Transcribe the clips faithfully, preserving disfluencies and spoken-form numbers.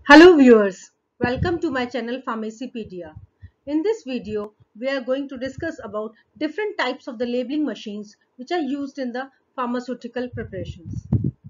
Hello viewers, welcome to my channel Pharmacypedia. In this video, we are going to discuss about different types of the labeling machines which are used in the pharmaceutical preparations.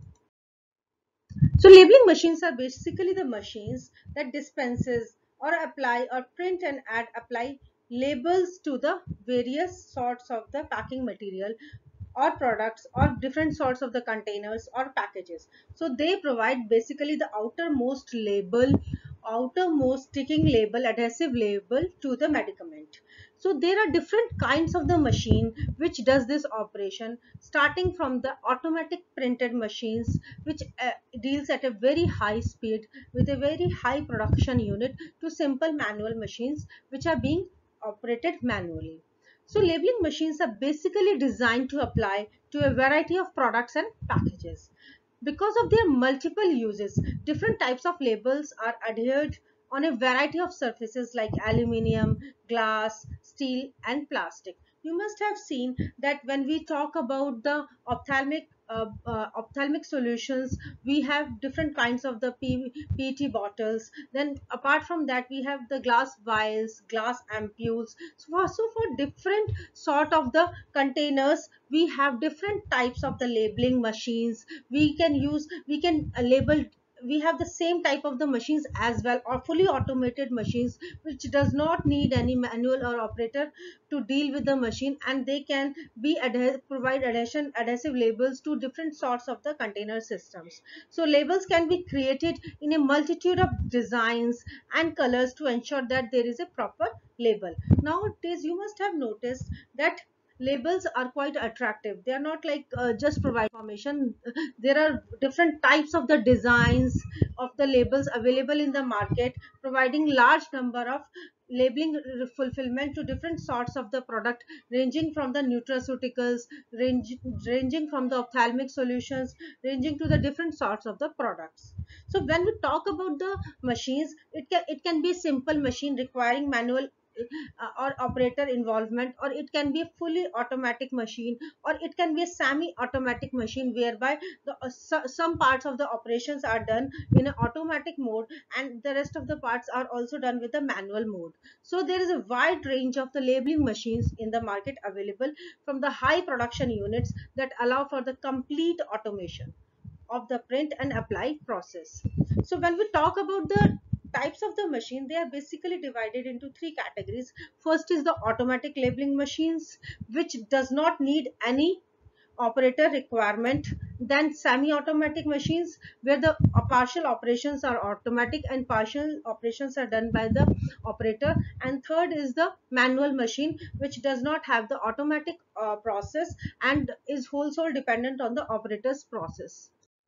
So labeling machines are basically the machines that dispenses or apply or print and add apply labels to the various sorts of the packing material or products or different sorts of the containers or packages. So they provide basically the outermost label, outermost sticking label, adhesive label to the medicament. So there are different kinds of the machine which does this operation, starting from the automatic printed machines which uh, deals at a very high speed with a very high production unit, to simple manual machines which are being operated manually. So labeling machines are basically designed to apply to a variety of products and packages. Because of their multiple uses, different types of labels are adhered on a variety of surfaces like aluminium, glass, steel and plastic. You must have seen that when we talk about the ophthalmic uh, uh, ophthalmic solutions, we have different kinds of the P P E T bottles. Then apart from that, we have the glass vials, glass ampules. So for, so for different sort of the containers, we have different types of the labeling machines. We can use, we can uh, label, we have the same type of the machines as well, or fully automated machines which does not need any manual or operator to deal with the machine, and they can be adhe provide adhesion adhesive labels to different sorts of the container systems. So labels can be created in a multitude of designs and colors to ensure that there is a proper label. Nowadays you must have noticed that labels are quite attractive. They are not like uh, just provide information. There are different types of the designs of the labels available in the market, providing large number of labeling fulfillment to different sorts of the product, ranging from the nutraceuticals, range, ranging from the ophthalmic solutions, ranging to the different sorts of the products. So when we talk about the machines, it can it can be a simple machine requiring manual uh, or operator involvement, or it can be a fully automatic machine, or it can be a semi automatic machine whereby the uh, so, some parts of the operations are done in an automatic mode and the rest of the parts are also done with the manual mode. So there is a wide range of the labeling machines in the market available, from the high production units that allow for the complete automation of the print and apply process. So when we talk about the types of the machine, they are basically divided into three categories. First is the automatic labeling machines, which does not need any operator requirement. Then semi-automatic machines, where the uh, partial operations are automatic and partial operations are done by the operator. And third is the manual machine, which does not have the automatic uh, process and is wholesale dependent on the operator's process.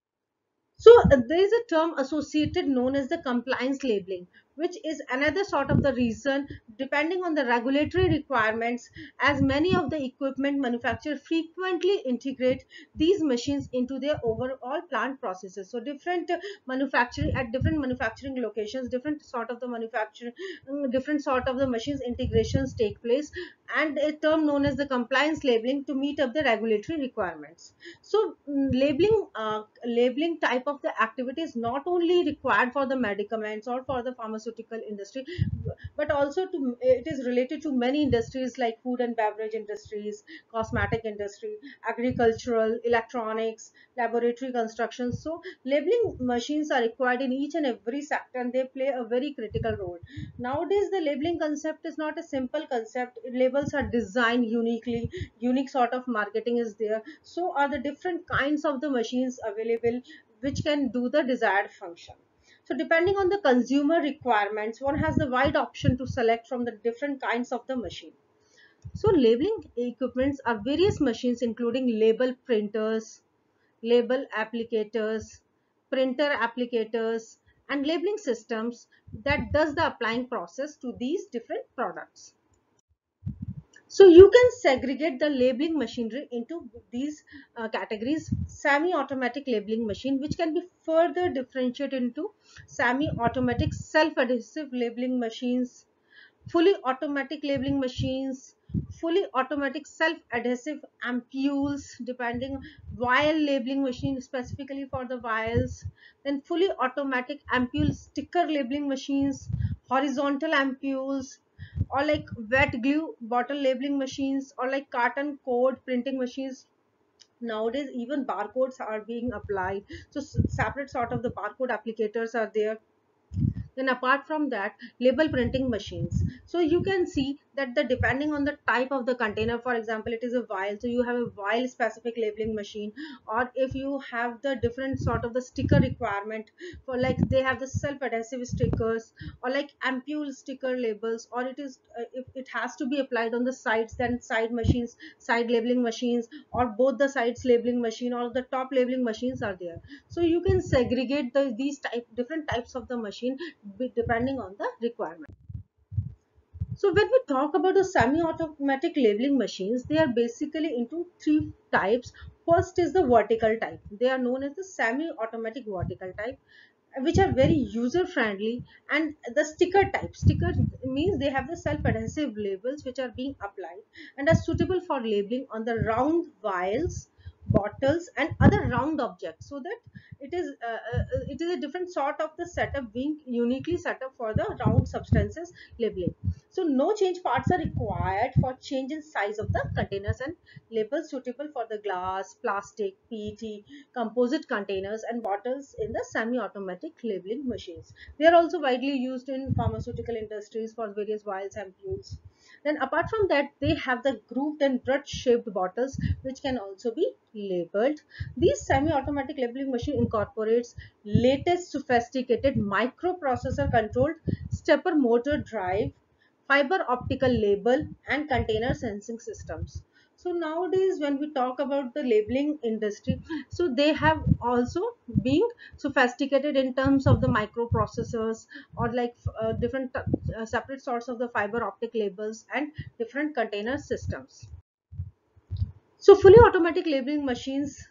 So uh, there is a term associated known as the compliance labeling, which is another sort of the reason, depending on the regulatory requirements, as many of the equipment manufacturers frequently integrate these machines into their overall plant processes. So different uh, manufacturing at different manufacturing locations, different sort of the manufacturing, mm, different sort of the machines integrations take place, and a term known as the compliance labeling to meet up the regulatory requirements. So mm, labeling uh, labeling type of the activity is not only required for the medicaments or for the pharmaceutical industry, but also to it is related to many industries like food and beverage industries, cosmetic industry, agricultural, electronics, laboratory construction. So labeling machines are required in each and every sector, and they play a very critical role. Nowadays the labeling concept is not a simple concept. Labels are designed uniquely, unique sort of marketing is there. So are the different kinds of the machines available which can do the desired function. So depending on the consumer requirements, one has the wide option to select from the different kinds of the machine. So labeling equipments are various machines including label printers, label applicators, printer applicators, and labeling systems that does the applying process to these different products. So you can segregate the labeling machinery into these uh, categories. Semi-automatic labeling machine, which can be further differentiated into semi-automatic self-adhesive labeling machines, fully automatic labeling machines, fully automatic self-adhesive ampules, depending vial labeling machine specifically for the vials, then fully automatic ampule sticker labeling machines, horizontal ampules, or like wet glue bottle labeling machines, or like carton code printing machines. Nowadays even barcodes are being applied, so separate sort of the barcode applicators are there. Then apart from that, label printing machines. So you can see that the depending on the type of the container, for example it is a vial, so you have a vial specific labeling machine, or if you have the different sort of the sticker requirement, for like they have the self adhesive stickers, or like ampule sticker labels, or it is uh, if it has to be applied on the sides, then side machines, side labeling machines, or both the sides labeling machine or the top labeling machines are there. So you can segregate the these type different types of the machine depending on the requirement. So when we talk about the semi-automatic labeling machines, they are basically into three types. First is the vertical type. They are known as the semi-automatic vertical type, which are very user friendly. And the sticker type, sticker means they have the self-adhesive labels which are being applied and are suitable for labeling on the round vials, bottles and other round objects, so that it is uh, uh, it is a different sort of the setup being uniquely set up for the round substances labeling. So no change parts are required for change in size of the containers, and labels suitable for the glass, plastic, PET, composite containers and bottles in the semi-automatic labeling machines. They are also widely used in pharmaceutical industries for various vials and ampoules. Then apart from that, they have the grooved and brooch shaped bottles which can also be labeled. This semi-automatic labeling machine incorporates latest sophisticated microprocessor controlled stepper motor drive, fiber optical label and container sensing systems. So nowadays when we talk about the labeling industry, so they have also been sophisticated in terms of the microprocessors, or like uh, different uh, separate sorts of the fiber optic labels and different container systems. So fully automatic labeling machines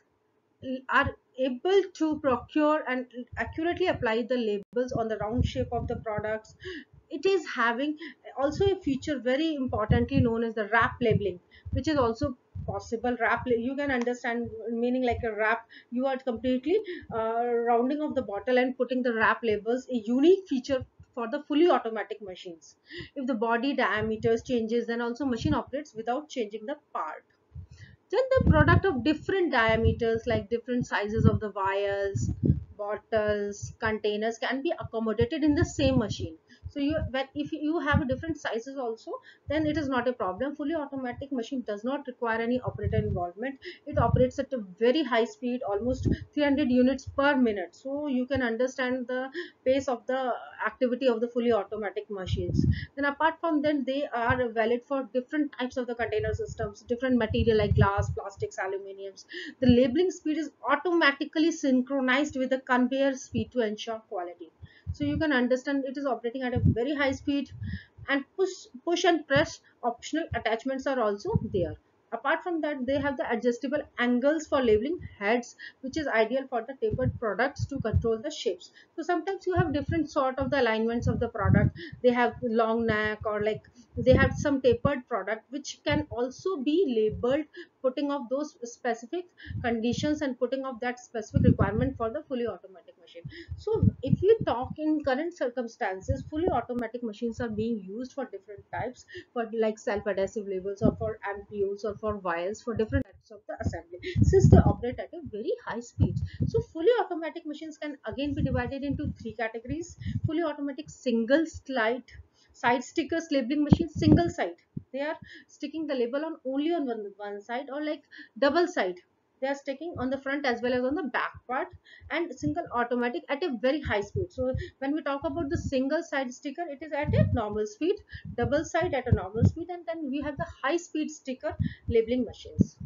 are able to procure and accurately apply the labels on the round shape of the products. It is having also a feature very importantly known as the wrap labeling, which is also possible. Wrap, you can understand meaning like a wrap, you are completely uh, rounding of the bottle and putting the wrap labels, a unique feature for the fully automatic machines. If the body diameters changes, then also machine operates without changing the part. Then the product of different diameters, like different sizes of the vials, bottles, containers can be accommodated in the same machine. So you, when if you have different sizes also, then it is not a problem. Fully automatic machine does not require any operator involvement. It operates at a very high speed, almost three hundred units per minute. So you can understand the pace of the activity of the fully automatic machines. Then apart from that, they are valid for different types of the container systems, different material like glass, plastics, aluminiums. The labeling speed is automatically synchronized with the conveyor speed to ensure quality. So you can understand it is operating at a very high speed, and push push and press optional attachments are also there. Apart from that, they have the adjustable angles for labeling heads, which is ideal for the tapered products to control the shapes. So sometimes you have different sort of the alignments of the product. They have long neck, or like they have some tapered product which can also be labeled, putting off those specific conditions and putting off that specific requirement for the fully automatic machine. So if you talk in current circumstances, fully automatic machines are being used for different types, for like self-adhesive labels, or for ampoules, or for vials, for different types of the assembly, since they operate at a very high speed. So fully automatic machines can again be divided into three categories. Fully automatic single slide side stickers labeling machine, single side, they are sticking the label on only on one, one side, or like double side, they are sticking on the front as well as on the back part, and single automatic at a very high speed. So when we talk about the single side sticker, it is at a normal speed, double side at a normal speed, and then we have the high speed sticker labeling machines.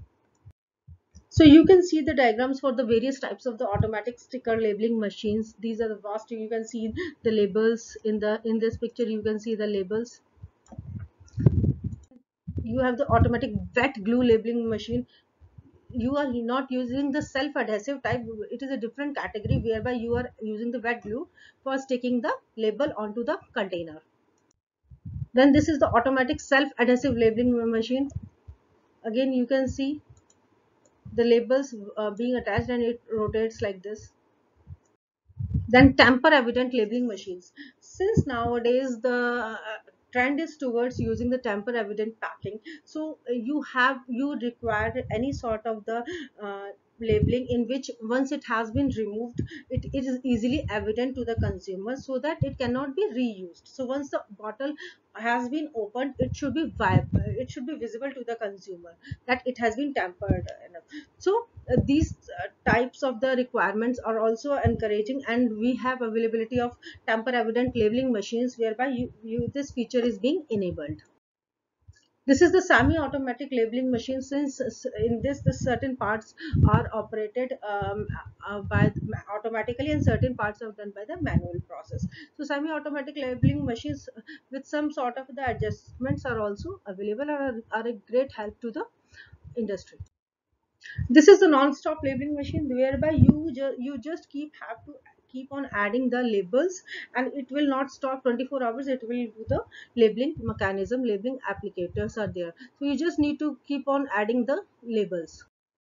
So you can see the diagrams for the various types of the automatic sticker labeling machines. These are the vast, you can see the labels in the in this picture, you can see the labels. You have the automatic wet glue labeling machine. You are not using the self adhesive type, it is a different category whereby you are using the wet glue for sticking the label onto the container. Then this is the automatic self-adhesive labeling machine. Again, you can see the labels uh, being attached, and it rotates like this. Then tamper evident labeling machines. Since nowadays the uh, trend is towards using the tamper evident packing, so uh, you have you require any sort of the uh, labeling in which once it has been removed, it, it is easily evident to the consumer, so that it cannot be reused. So once the bottle has been opened, it should be viable, it should be visible to the consumer that it has been tampered enough. So uh, these uh, types of the requirements are also encouraging, and we have availability of tamper evident labeling machines whereby you, you this feature is being enabled. This is the semi-automatic labeling machine. Since uh, in this the certain parts are operated um, uh, by automatically, and certain parts are done by the manual process. So semi-automatic labeling machines uh, with some sort of the adjustments are also available, and are, are a great help to the industry. This is the non-stop labeling machine whereby you ju- you just keep have to keep on adding the labels, and it will not stop twenty-four hours. It will do the labeling mechanism. Labeling applicators are there, so you just need to keep on adding the labels.